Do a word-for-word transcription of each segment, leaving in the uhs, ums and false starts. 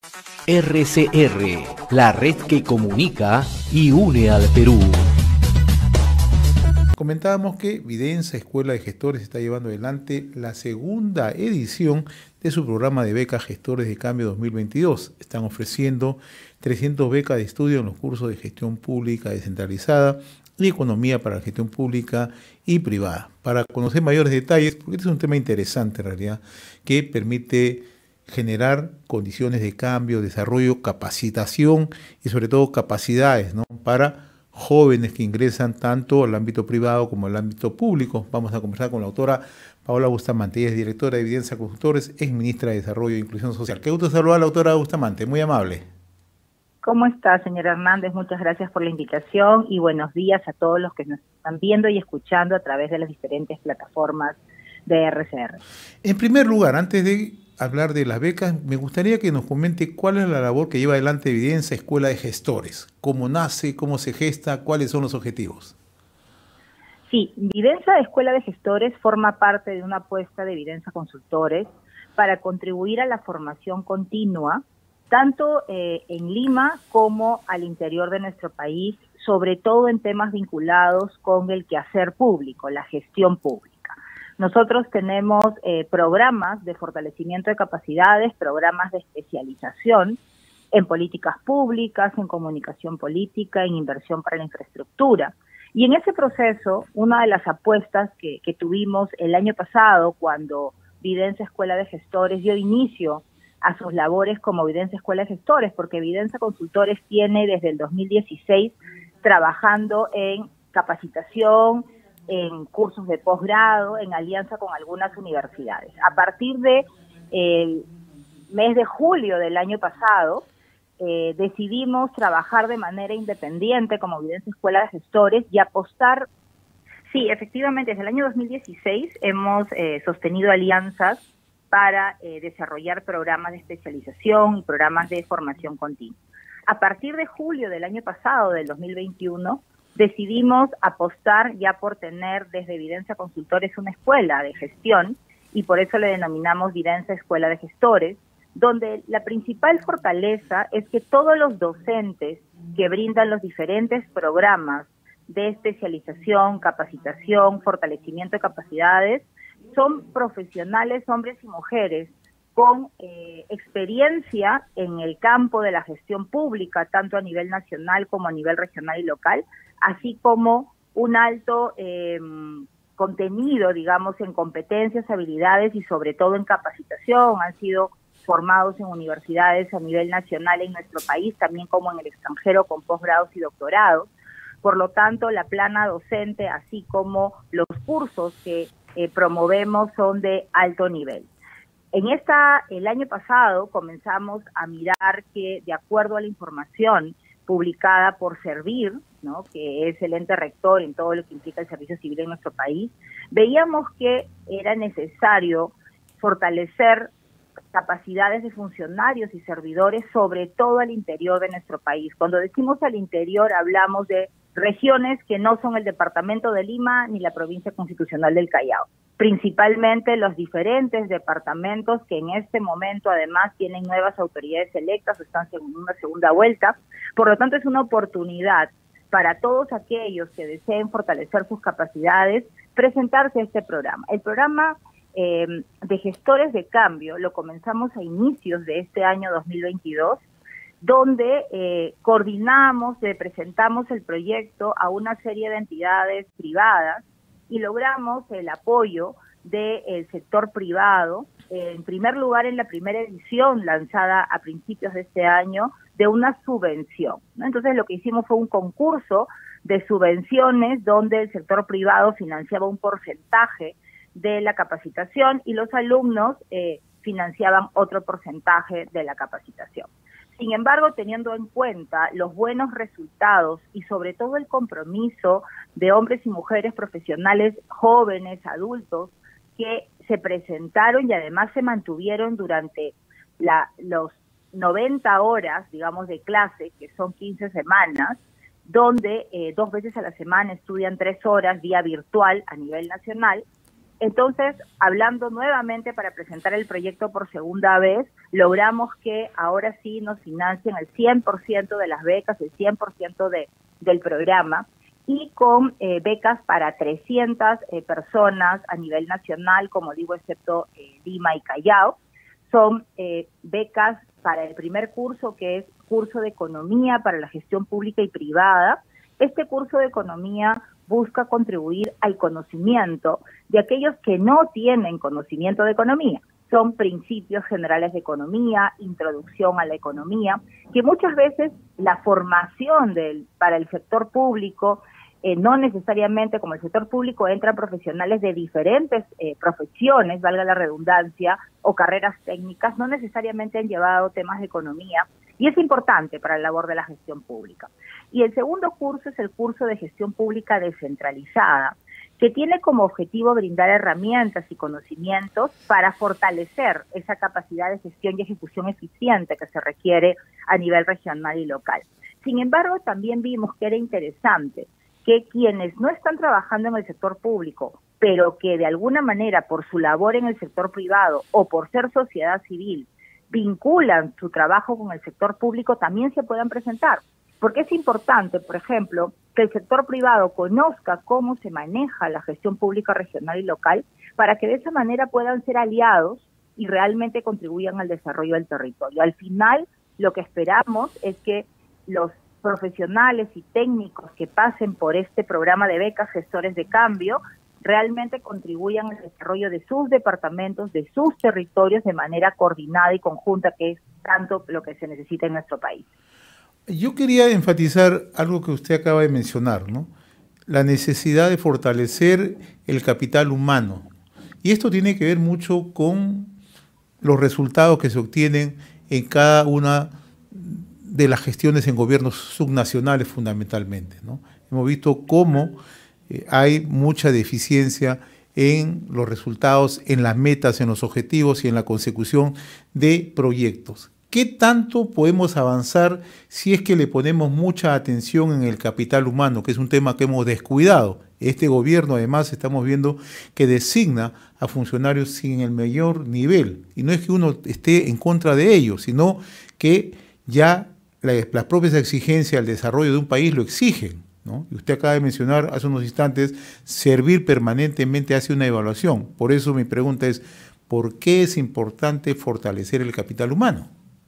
R C R, la red que comunica y une al Perú. Comentábamos que Vidensa Escuela de Gestores está llevando adelante la segunda edición de su programa de becas Gestores de Cambio dos mil veintidós. Están ofreciendo trescientas becas de estudio en los cursos de Gestión Pública Descentralizada y Economía para la Gestión Pública y Privada. Para conocer mayores detalles, porque este es un tema interesante en realidad, que permite generar condiciones de cambio, desarrollo, capacitación y sobre todo capacidades, ¿no?, para jóvenes que ingresan tanto al ámbito privado como al ámbito público. Vamos a conversar con la autora Paola Bustamante. Ella es directora de Vidensa Consultores, es ministra de Desarrollo e Inclusión Social. Qué gusto saludar a la autora Bustamante, muy amable. ¿Cómo está, señor Hernández? Muchas gracias por la invitación y buenos días a todos los que nos están viendo y escuchando a través de las diferentes plataformas de R C R. En primer lugar, antes de hablar de las becas, me gustaría que nos comente cuál es la labor que lleva adelante Vidensa Escuela de Gestores, cómo nace, cómo se gesta, cuáles son los objetivos. Sí, Vidensa Escuela de Gestores forma parte de una apuesta de Vidensa Consultores para contribuir a la formación continua, tanto eh, en Lima como al interior de nuestro país, sobre todo en temas vinculados con el quehacer público, la gestión pública. Nosotros tenemos eh, programas de fortalecimiento de capacidades, programas de especialización en políticas públicas, en comunicación política, en inversión para la infraestructura. Y en ese proceso, una de las apuestas que, que tuvimos el año pasado, cuando Vidensa Escuela de Gestores dio inicio a sus labores como Vidensa Escuela de Gestores, porque Vidensa Consultores tiene desde el dos mil dieciséis trabajando en capacitación, en cursos de posgrado, en alianza con algunas universidades. A partir de el mes de julio del año pasado, eh, decidimos trabajar de manera independiente como Vidensa Escuela de Gestores y apostar. Sí, efectivamente, desde el año dos mil dieciséis hemos eh, sostenido alianzas para eh, desarrollar programas de especialización y programas de formación continua. A partir de julio del año pasado, del dos mil veintiuno, decidimos apostar ya por tener desde Vidensa Consultores una escuela de gestión y por eso le denominamos Vidensa Escuela de Gestores, donde la principal fortaleza es que todos los docentes que brindan los diferentes programas de especialización, capacitación, fortalecimiento de capacidades, son profesionales, hombres y mujeres, con eh, experiencia en el campo de la gestión pública, tanto a nivel nacional como a nivel regional y local, así como un alto eh, contenido, digamos, en competencias, habilidades y sobre todo en capacitación. Han sido formados en universidades a nivel nacional en nuestro país, también como en el extranjero con posgrados y doctorados. Por lo tanto, la plana docente, así como los cursos que eh, promovemos, son de alto nivel. En esta, el año pasado comenzamos a mirar que, de acuerdo a la información publicada por Servir, ¿no?, que es el ente rector en todo lo que implica el servicio civil en nuestro país, veíamos que era necesario fortalecer capacidades de funcionarios y servidores, sobre todo al interior de nuestro país. Cuando decimos al interior, hablamos de regiones que no son el departamento de Lima ni la provincia constitucional del Callao, principalmente los diferentes departamentos que en este momento además tienen nuevas autoridades electas o están en una segunda vuelta. Por lo tanto, es una oportunidad para todos aquellos que deseen fortalecer sus capacidades presentarse a este programa. El programa eh, de Gestores de Cambio lo comenzamos a inicios de este año dos mil veintidós, donde eh, coordinamos, le presentamos el proyecto a una serie de entidades privadas y logramos el apoyo del sector privado, eh, en primer lugar en la primera edición lanzada a principios de este año, de una subvención, ¿no? Entonces lo que hicimos fue un concurso de subvenciones donde el sector privado financiaba un porcentaje de la capacitación y los alumnos eh, financiaban otro porcentaje de la capacitación. Sin embargo, teniendo en cuenta los buenos resultados y sobre todo el compromiso de hombres y mujeres profesionales, jóvenes, adultos, que se presentaron y además se mantuvieron durante la, los noventa horas, digamos, de clase, que son quince semanas, donde eh, dos veces a la semana estudian tres horas vía virtual a nivel nacional, Entonces, hablando nuevamente para presentar el proyecto por segunda vez, logramos que ahora sí nos financien el cien por ciento de las becas, el cien por ciento de, del programa, y con eh, becas para trescientas eh, personas a nivel nacional, como digo, excepto eh, Lima y Callao. Son eh, becas para el primer curso, que es curso de Economía para la Gestión Pública y Privada. Este curso de Economía busca contribuir al conocimiento de aquellos que no tienen conocimiento de economía. Son principios generales de economía, introducción a la economía, que muchas veces la formación del, para el sector público, eh, no necesariamente como el sector público entran profesionales de diferentes eh, profesiones, valga la redundancia, o carreras técnicas, no necesariamente han llevado temas de economía, y es importante para la labor de la gestión pública. Y el segundo curso es el curso de Gestión Pública Descentralizada, que tiene como objetivo brindar herramientas y conocimientos para fortalecer esa capacidad de gestión y ejecución eficiente que se requiere a nivel regional y local. Sin embargo, también vimos que era interesante que quienes no están trabajando en el sector público, pero que de alguna manera por su labor en el sector privado o por ser sociedad civil, vinculan su trabajo con el sector público, también se puedan presentar. Porque es importante, por ejemplo, que el sector privado conozca cómo se maneja la gestión pública regional y local, para que de esa manera puedan ser aliados y realmente contribuyan al desarrollo del territorio. Al final, lo que esperamos es que los profesionales y técnicos que pasen por este programa de becas Gestores de Cambio realmente contribuyan al desarrollo de sus departamentos, de sus territorios de manera coordinada y conjunta, que es tanto lo que se necesita en nuestro país. Yo quería enfatizar algo que usted acaba de mencionar, ¿no? La necesidad de fortalecer el capital humano. Y esto tiene que ver mucho con los resultados que se obtienen en cada una de las gestiones en gobiernos subnacionales fundamentalmente, ¿no? Hemos visto cómo eh, hay mucha deficiencia en los resultados, en las metas, en los objetivos y en la consecución de proyectos. ¿Qué tanto podemos avanzar si es que le ponemos mucha atención en el capital humano, que es un tema que hemos descuidado? Este gobierno, además, estamos viendo que designa a funcionarios sin el mayor nivel. Y no es que uno esté en contra de ellos, sino que ya la, las propias exigencias al desarrollo de un país lo exigen, ¿no? Y usted acaba de mencionar hace unos instantes, servir permanentemente hace una evaluación. Por eso mi pregunta es, ¿por qué es importante fortalecer el capital humano?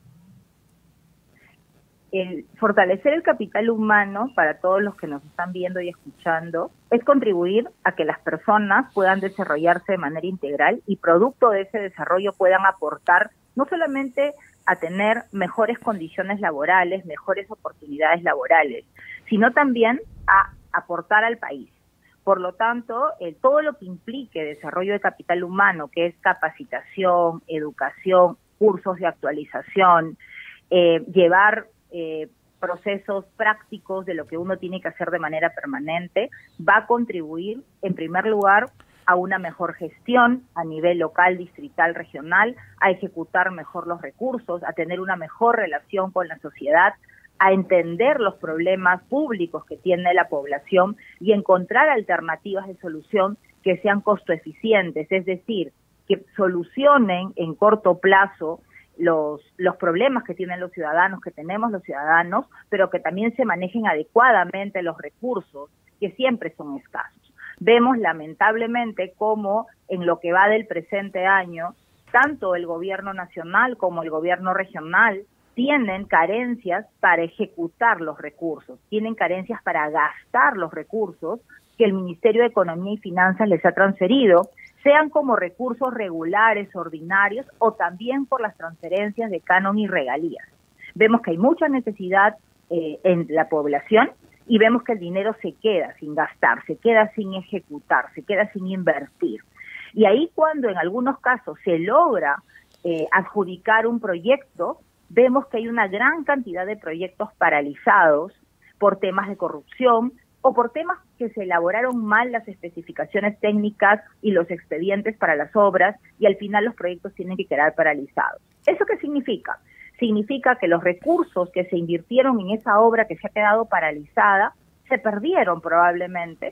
El fortalecer el capital humano, para todos los que nos están viendo y escuchando, es contribuir a que las personas puedan desarrollarse de manera integral y producto de ese desarrollo puedan aportar no solamente a tener mejores condiciones laborales, mejores oportunidades laborales, sino también a aportar al país. Por lo tanto, eh, todo lo que implique desarrollo de capital humano, que es capacitación, educación, cursos de actualización, eh, llevar eh, procesos prácticos de lo que uno tiene que hacer de manera permanente, va a contribuir, en primer lugar, a una mejor gestión a nivel local, distrital, regional, a ejecutar mejor los recursos, a tener una mejor relación con la sociedad, a entender los problemas públicos que tiene la población y encontrar alternativas de solución que sean costo eficientes, es decir, que solucionen en corto plazo los, los problemas que tienen los ciudadanos, que tenemos los ciudadanos, pero que también se manejen adecuadamente los recursos, que siempre son escasos. Vemos lamentablemente cómo en lo que va del presente año, tanto el gobierno nacional como el gobierno regional tienen carencias para ejecutar los recursos, tienen carencias para gastar los recursos que el Ministerio de Economía y Finanzas les ha transferido, sean como recursos regulares, ordinarios, o también por las transferencias de canon y regalías. Vemos que hay mucha necesidad eh, en la población y vemos que el dinero se queda sin gastar, se queda sin ejecutar, se queda sin invertir. Y ahí cuando en algunos casos se logra eh, adjudicar un proyecto, vemos que hay una gran cantidad de proyectos paralizados por temas de corrupción o por temas que se elaboraron mal las especificaciones técnicas y los expedientes para las obras y al final los proyectos tienen que quedar paralizados. ¿Eso qué significa? Significa que los recursos que se invirtieron en esa obra que se ha quedado paralizada se perdieron probablemente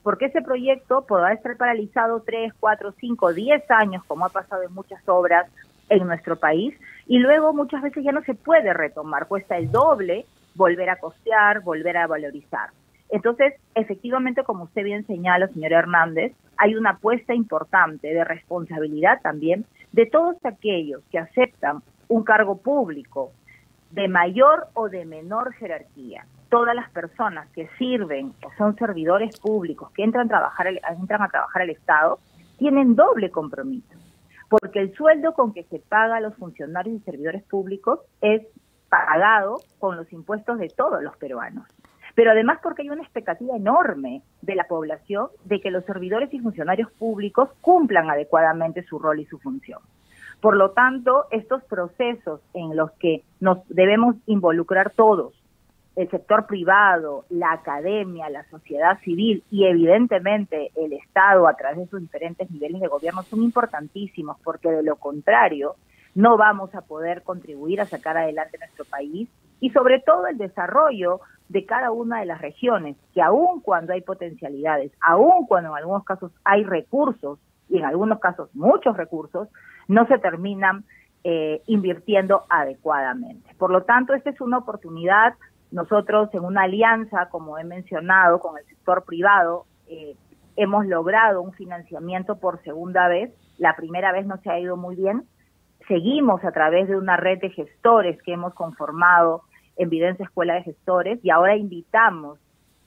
porque ese proyecto podrá estar paralizado tres, cuatro, cinco, diez años, como ha pasado en muchas obras en nuestro país, y luego muchas veces ya no se puede retomar, cuesta el doble volver a costear, volver a valorizar. Entonces, efectivamente, como usted bien señala, señor Hernández, hay una apuesta importante de responsabilidad también de todos aquellos que aceptan un cargo público de mayor o de menor jerarquía. Todas las personas que sirven o son servidores públicos, que entran a trabajar, entran a trabajar al Estado, tienen doble compromiso, porque el sueldo con que se paga a los funcionarios y servidores públicos es pagado con los impuestos de todos los peruanos. Pero además porque hay una expectativa enorme de la población de que los servidores y funcionarios públicos cumplan adecuadamente su rol y su función. Por lo tanto, estos procesos en los que nos debemos involucrar todos, el sector privado, la academia, la sociedad civil y evidentemente el Estado a través de sus diferentes niveles de gobierno son importantísimos, porque de lo contrario no vamos a poder contribuir a sacar adelante nuestro país y sobre todo el desarrollo de cada una de las regiones, que aun cuando hay potencialidades, aun cuando en algunos casos hay recursos, y en algunos casos muchos recursos, no se terminan eh, invirtiendo adecuadamente. Por lo tanto, esta es una oportunidad. Nosotros en una alianza, como he mencionado, con el sector privado, eh, hemos logrado un financiamiento por segunda vez. La primera vez no se ha ido muy bien. Seguimos a través de una red de gestores que hemos conformado en Videncia Escuela de Gestores, y ahora invitamos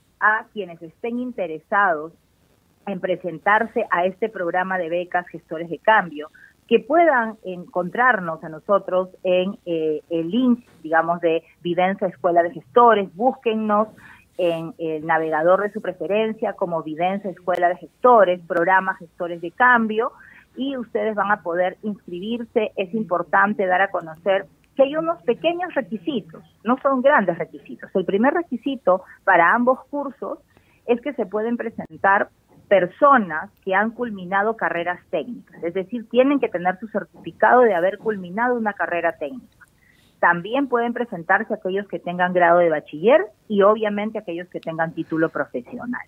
a quienes estén interesados en presentarse a este programa de becas Gestores de Cambio, que puedan encontrarnos a nosotros en eh, el link, digamos, de Videncia Escuela de Gestores. Búsquennos en el navegador de su preferencia como Videncia Escuela de Gestores, programa Gestores de Cambio, y ustedes van a poder inscribirse. Es importante dar a conocer que hay unos pequeños requisitos, no son grandes requisitos. El primer requisito para ambos cursos es que se pueden presentar personas que han culminado carreras técnicas, es decir, tienen que tener su certificado de haber culminado una carrera técnica. También pueden presentarse aquellos que tengan grado de bachiller y obviamente aquellos que tengan título profesional.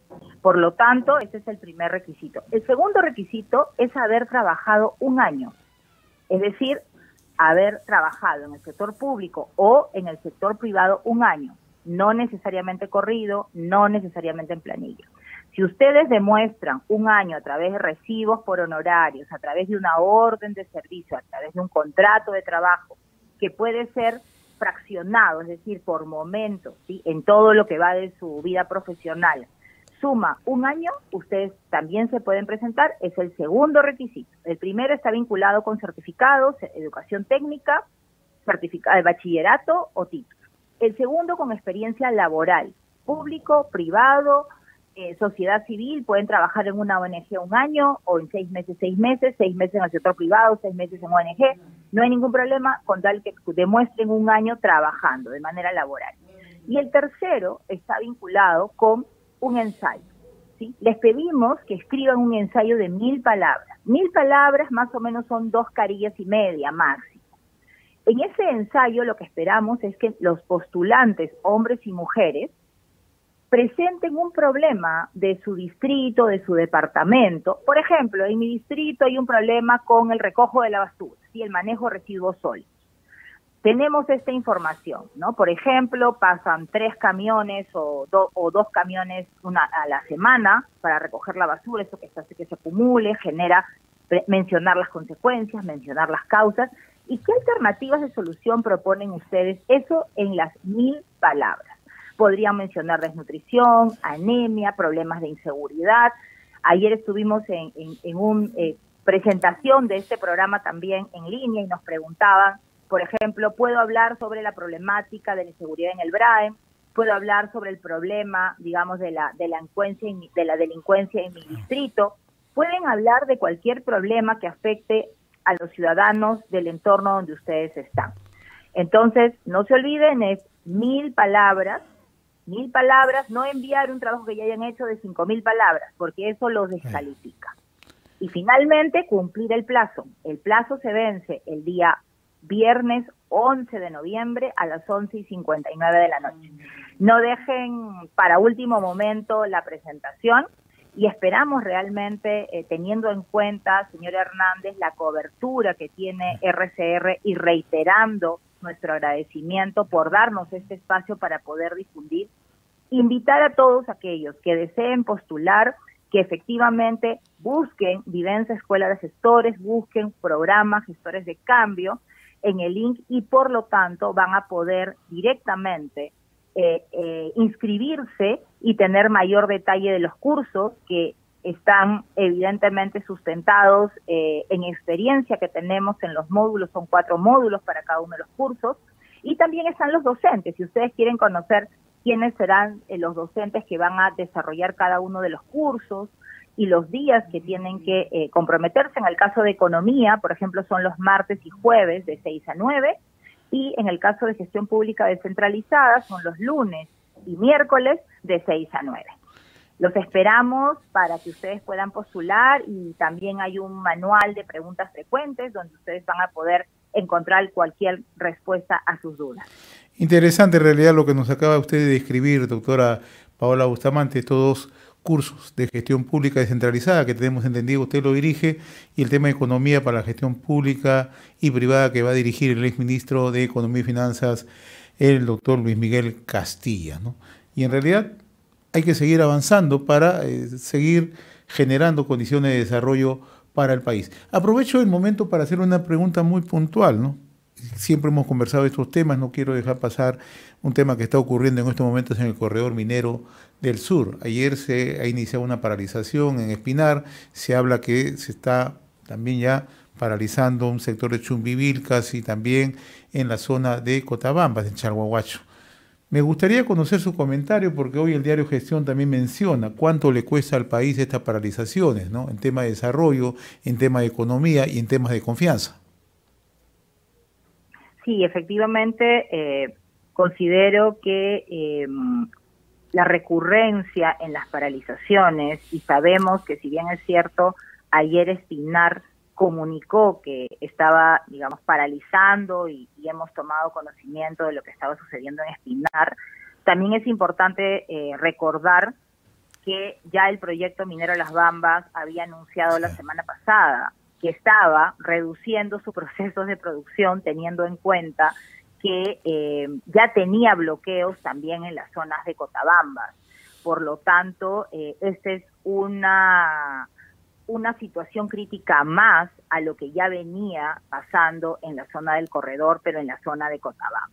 Por lo tanto, ese es el primer requisito. El segundo requisito es haber trabajado un año, es decir, haber trabajado en el sector público o en el sector privado un año, no necesariamente corrido, no necesariamente en planilla. Si ustedes demuestran un año a través de recibos por honorarios, a través de una orden de servicio, a través de un contrato de trabajo, que puede ser fraccionado, es decir, por momentos, ¿sí?, en todo lo que va de su vida profesional, suma un año, ustedes también se pueden presentar. Es el segundo requisito. El primero está vinculado con certificados, educación técnica, certificado de bachillerato o título. El segundo con experiencia laboral, público, privado, eh, sociedad civil, pueden trabajar en una O N G un año o en seis meses, seis meses, seis meses en el sector privado, seis meses en O N G. No hay ningún problema con tal que demuestren un año trabajando de manera laboral. Y el tercero está vinculado con un ensayo, ¿sí? Les pedimos que escriban un ensayo de mil palabras. Mil palabras más o menos son dos carillas y media máximo. En ese ensayo lo que esperamos es que los postulantes, hombres y mujeres, presenten un problema de su distrito, de su departamento. Por ejemplo, en mi distrito hay un problema con el recojo de la basura, ¿sí?, el manejo de residuos sólidos. Tenemos esta información, ¿no? Por ejemplo, pasan tres camiones o, do, o dos camiones una, a la semana para recoger la basura, eso que hace que se acumule, genera mencionar las consecuencias, mencionar las causas. ¿Y qué alternativas de solución proponen ustedes? Eso en las mil palabras. Podrían mencionar desnutrición, anemia, problemas de inseguridad. Ayer estuvimos en, en, en una eh, presentación de este programa también en línea y nos preguntaban, por ejemplo, ¿puedo hablar sobre la problemática de la inseguridad en el Braem? ¿Puedo hablar sobre el problema, digamos, de la, de la delincuencia en mi, de la delincuencia en mi distrito? Pueden hablar de cualquier problema que afecte a los ciudadanos del entorno donde ustedes están. Entonces, no se olviden, es mil palabras, mil palabras, no enviar un trabajo que ya hayan hecho de cinco mil palabras, porque eso los descalifica. Y finalmente, cumplir el plazo. El plazo se vence el día viernes once de noviembre a las once y cincuenta y nueve de la noche. No dejen para último momento la presentación y esperamos realmente, eh, teniendo en cuenta, señor Hernández, la cobertura que tiene R C R y reiterando nuestro agradecimiento por darnos este espacio para poder difundir, invitar a todos aquellos que deseen postular, que efectivamente busquen Vidensa Escuela de Gestores, busquen programa Gestores de Cambio en el link y por lo tanto van a poder directamente eh, eh, inscribirse y tener mayor detalle de los cursos que están evidentemente sustentados eh, en experiencia que tenemos en los módulos, son cuatro módulos para cada uno de los cursos, y también están los docentes. Si ustedes quieren conocer quiénes serán eh, los docentes que van a desarrollar cada uno de los cursos y los días que tienen que eh, comprometerse. En el caso de economía, por ejemplo, son los martes y jueves de seis a nueve, y en el caso de gestión pública descentralizada son los lunes y miércoles de seis a nueve. Los esperamos para que ustedes puedan postular, y también hay un manual de preguntas frecuentes donde ustedes van a poder encontrar cualquier respuesta a sus dudas. Interesante en realidad lo que nos acaba usted de describir, doctora Paola Bustamante, estos dos cursos de gestión pública descentralizada que tenemos entendido, usted lo dirige, y el tema de economía para la gestión pública y privada que va a dirigir el exministro de Economía y Finanzas, el doctor Luis Miguel Castilla, ¿no? Y en realidad hay que seguir avanzando para eh, seguir generando condiciones de desarrollo para el país. Aprovecho el momento para hacer una pregunta muy puntual, ¿no? Siempre hemos conversado de estos temas, no quiero dejar pasar un tema que está ocurriendo en estos momentos en el corredor minero del sur. Ayer se ha iniciado una paralización en Espinar, se habla que se está también ya paralizando un sector de Chumbivilcas y también en la zona de Cotabambas, en Chalhuahuacho. Me gustaría conocer su comentario porque hoy el diario Gestión también menciona cuánto le cuesta al país estas paralizaciones, ¿no? En tema de desarrollo, en tema de economía y en temas de confianza. Sí, efectivamente, eh, considero que eh, la recurrencia en las paralizaciones, y sabemos que si bien es cierto, ayer Espinar comunicó que estaba, digamos, paralizando y, y hemos tomado conocimiento de lo que estaba sucediendo en Espinar, también es importante eh, recordar que ya el proyecto minero Las Bambas había anunciado la semana pasada que estaba reduciendo sus procesos de producción, teniendo en cuenta que eh, ya tenía bloqueos también en las zonas de Cotabambas. Por lo tanto, eh, esta es una, una situación crítica más a lo que ya venía pasando en la zona del corredor, pero en la zona de Cotabambas.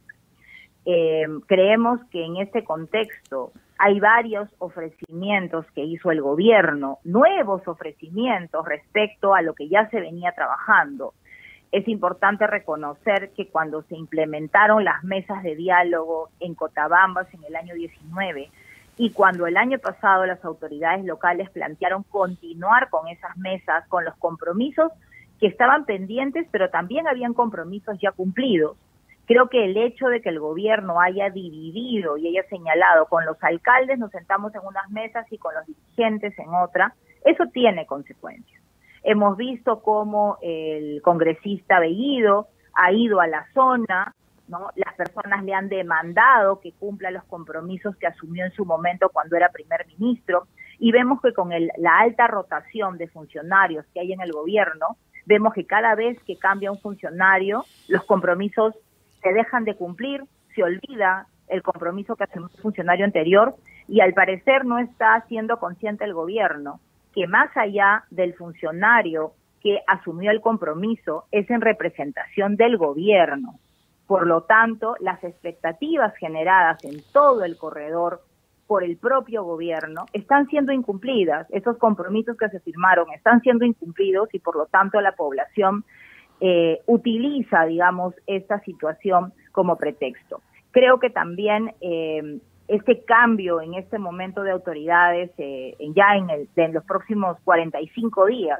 Eh, creemos que en este contexto hay varios ofrecimientos que hizo el gobierno, nuevos ofrecimientos respecto a lo que ya se venía trabajando. Es importante reconocer que cuando se implementaron las mesas de diálogo en Cotabambas en el año diecinueve y cuando el año pasado las autoridades locales plantearon continuar con esas mesas, con los compromisos que estaban pendientes, pero también habían compromisos ya cumplidos. Creo que el hecho de que el gobierno haya dividido y haya señalado con los alcaldes nos sentamos en unas mesas y con los dirigentes en otra, eso tiene consecuencias. Hemos visto cómo el congresista Bellido ha ido a la zona, ¿no? Las personas le han demandado que cumpla los compromisos que asumió en su momento cuando era primer ministro, y vemos que con el, la alta rotación de funcionarios que hay en el gobierno, vemos que cada vez que cambia un funcionario, los compromisos se dejan de cumplir, se olvida el compromiso que asumió el funcionario anterior, y al parecer no está siendo consciente el gobierno que más allá del funcionario que asumió el compromiso es en representación del gobierno. Por lo tanto, las expectativas generadas en todo el corredor por el propio gobierno están siendo incumplidas. Esos compromisos que se firmaron están siendo incumplidos y por lo tanto la población Eh, utiliza, digamos, esta situación como pretexto. Creo que también eh, este cambio en este momento de autoridades, eh, ya en, el, en los próximos cuarenta y cinco días,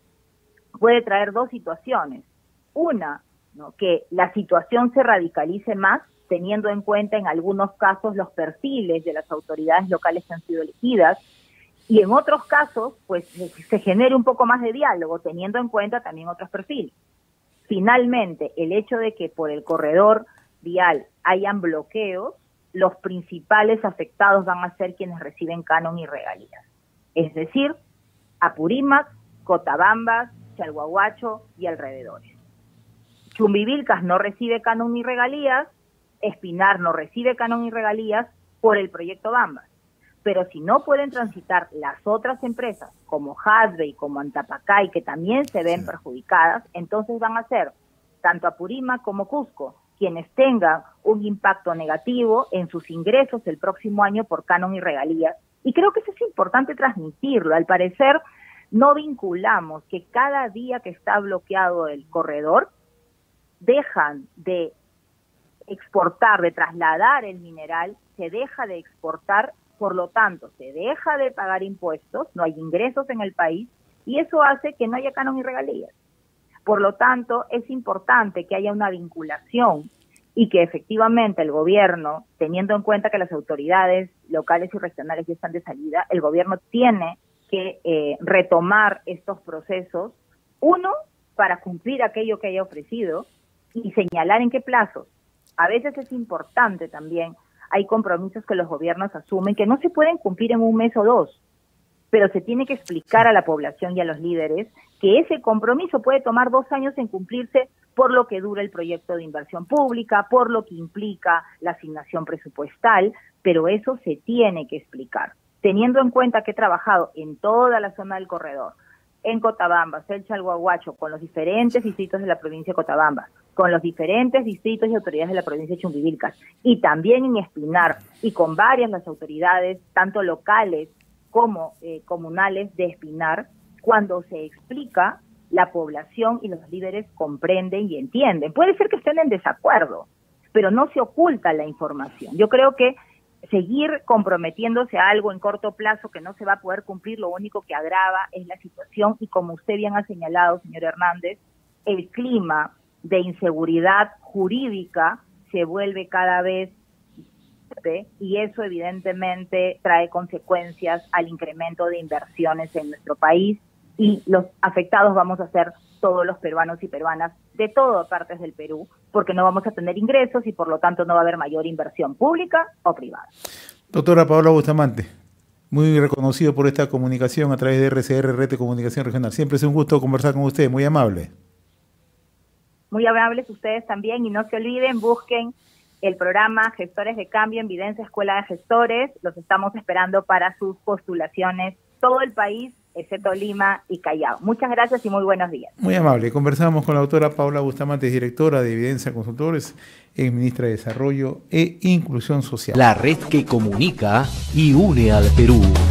puede traer dos situaciones. Una, ¿no?, que la situación se radicalice más, teniendo en cuenta en algunos casos los perfiles de las autoridades locales que han sido elegidas, y en otros casos, pues, se genere un poco más de diálogo, teniendo en cuenta también otros perfiles. Finalmente, el hecho de que por el corredor vial hayan bloqueos, los principales afectados van a ser quienes reciben canon y regalías. Es decir, Apurímac, Cotabambas, Chalhuahuacho y alrededores. Chumbivilcas no recibe canon ni regalías, Espinar no recibe canon y regalías por el proyecto Bambas. Pero si no pueden transitar las otras empresas, como Hasbey, como Antapacay, que también se ven perjudicadas, entonces van a ser tanto Apurímac como Cusco quienes tengan un impacto negativo en sus ingresos el próximo año por canon y regalías. Y creo que eso es importante transmitirlo. Al parecer, no vinculamos que cada día que está bloqueado el corredor, dejan de exportar, de trasladar el mineral, se deja de exportar, por lo tanto, se deja de pagar impuestos, no hay ingresos en el país, y eso hace que no haya canon y regalías. Por lo tanto, es importante que haya una vinculación y que efectivamente el gobierno, teniendo en cuenta que las autoridades locales y regionales ya están de salida, el gobierno tiene que eh, retomar estos procesos, uno, para cumplir aquello que haya ofrecido y señalar en qué plazos. A veces es importante también, hay compromisos que los gobiernos asumen que no se pueden cumplir en un mes o dos, pero se tiene que explicar a la población y a los líderes que ese compromiso puede tomar dos años en cumplirse por lo que dura el proyecto de inversión pública, por lo que implica la asignación presupuestal, pero eso se tiene que explicar. Teniendo en cuenta que he trabajado en toda la zona del corredor, en Cotabambas, en Chalhuahuacho, con los diferentes distritos de la provincia de Cotabambas, con los diferentes distritos y autoridades de la provincia de Chumbivilcas, y también en Espinar, y con varias las autoridades, tanto locales como eh, comunales de Espinar, cuando se explica, la población y los líderes comprenden y entienden. Puede ser que estén en desacuerdo, pero no se oculta la información. Yo creo que seguir comprometiéndose a algo en corto plazo que no se va a poder cumplir, lo único que agrava es la situación, y como usted bien ha señalado, señor Hernández, el clima de inseguridad jurídica se vuelve cada vez fuerte, y eso evidentemente trae consecuencias al incremento de inversiones en nuestro país, y los afectados vamos a ser todos los peruanos y peruanas de todas partes del Perú, porque no vamos a tener ingresos y por lo tanto no va a haber mayor inversión pública o privada. Doctora Paola Bustamante, muy reconocido por esta comunicación a través de R C R, Red de Comunicación Regional. Siempre es un gusto conversar con usted, muy amable. Muy amables ustedes también, y no se olviden, busquen el programa Gestores de Cambio en Videncia Escuela de Gestores. Los estamos esperando para sus postulaciones, todo el país, excepto Lima y Callao. Muchas gracias y muy buenos días. Muy amable. Conversamos con la doctora Paola Bustamante, directora de Evidencia Consultores, ex ministra de Desarrollo e Inclusión Social. La red que comunica y une al Perú.